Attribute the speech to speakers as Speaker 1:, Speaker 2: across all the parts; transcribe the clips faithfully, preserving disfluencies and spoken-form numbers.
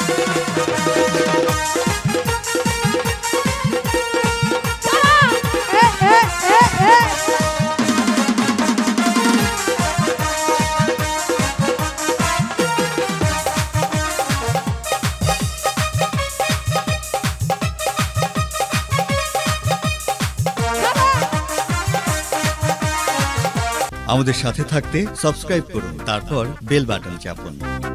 Speaker 1: আমাদের সাথে থাকতে সাবস্ক্রাইব করুন, তারপর বেল বাটন চাপুন।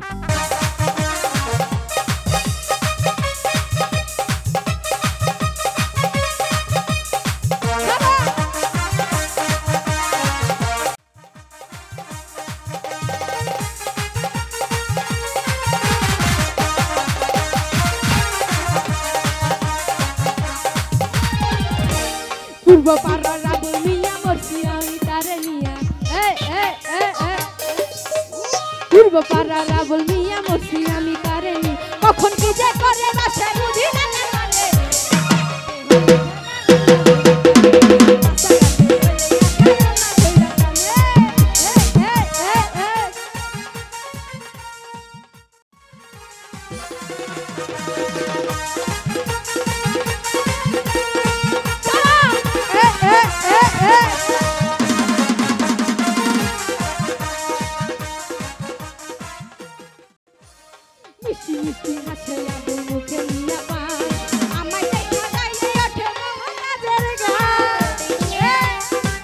Speaker 2: পূর্ব পাড়ার রাবুল মিয়া মরছি আমি তারে নিয়া, পূর্ব পাড়ার রাবুল মিয়া মরছি আমি তারে নিয়া, কখন কি যে করে বাসে বুঝি না মানে। মিষ্টি মিষ্টি হাসে আবুল মুখে নিয়া পান, আমায় দেখা গাইলে ওঠে মোহনাদের গান।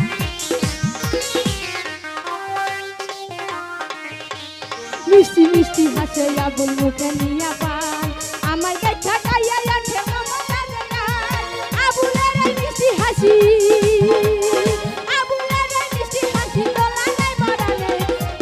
Speaker 2: মিষ্টি মিষ্টি হাসে আবুল মুখে নিয়া পান, আমায় দেখা গাইলে ওঠে মোহনাদের গান। আবুলের এই মিষ্টি হাসি, আবুলের এই মিষ্টি হাসি তোলা নাই মরানে।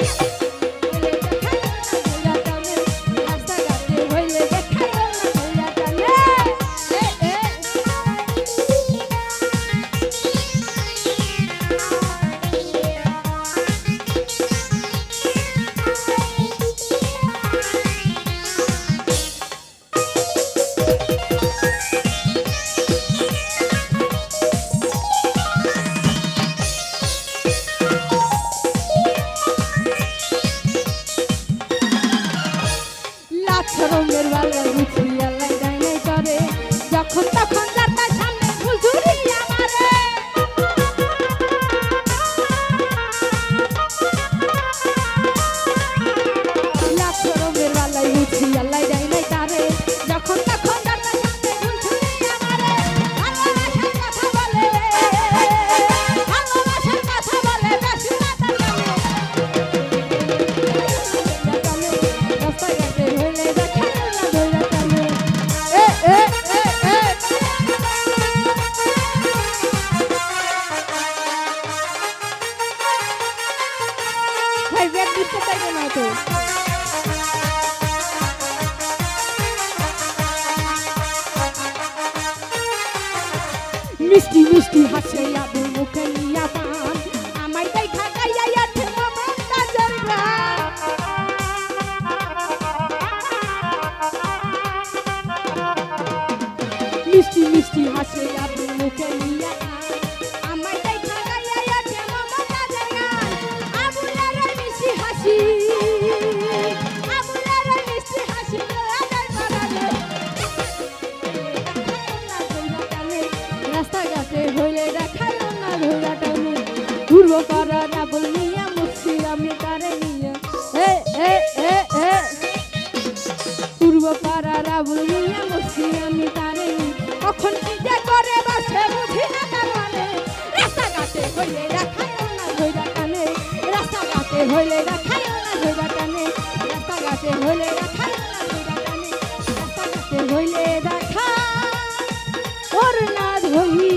Speaker 2: রঙের বালা গুছিয়া লাগাই নাই করে, যখন তখন যার তার সামনে ভুল ঝুরিয়া মারে। লাখ রঙের বালা গুছিয়া লাগাই নাই করে, যখন তখন যার তার সামনে ভুল ঝুরিয়া মারে। ভালোবাসার কথা বলে, ভালোবাসার কথা বলে বেশি না তার কানে। রাস্তাঘাটে হইলে দেখাই না ধইরা টানে। এ এ এ এ ভাই ব্যাগ দিতে পারবে না তো। মিষ্টি মিষ্টি হাসে আবুল মুখে নিয়া পান, আমায় দেখা গাইয়া ওঠে মোহনাদের গান। মিষ্টি মিষ্টি হাসে আবুল মুখে নিয়া পান, আমায় দেখা গাইয়া ওঠে মোহনাদের গান। আবুলের এই মিষ্টি হাসি, আবুলের এই মিষ্টি হাসি তোলা নাই মরানে। রাস্তাঘাটে হইলে দেখাই না ধইরা টানে। পূর্ব পাড়ার আবুল মিয়া মরছি আমি তারে নিয়া, এ এ এ এ পূর্ব পাড়ার আবুল মিয়া মরছি আমি তারে নিয়া, কখন কি যে করে বাসে বুঝি না মানে। রাস্তাঘাটে হইলে দেখাই না ধইরা টানে, রাস্তাঘাটে হইলে দেখাই না ধইরা টানে, রাস্তাঘাটে হইলে দেখাই না ধইরা টানে, রাস্তাঘাটে হইলে দেখা ওর না ধইরা।